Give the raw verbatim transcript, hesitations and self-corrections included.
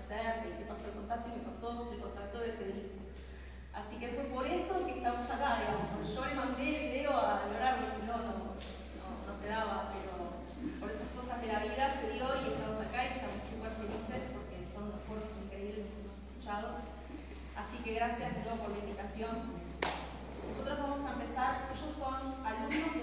hacer, y te pasó el contacto y me pasó el contacto de Federico. Así que fue por eso que estamos acá, digamos, porque yo le mandé el video a Leonardo, si no, no, no, no se daba, pero por esas cosas de la vida se dio y estamos acá y estamos súper felices porque son unos foros increíbles que hemos escuchado. Así que gracias de nuevo por la invitación. Nosotros vamos a empezar, ellos son alumnos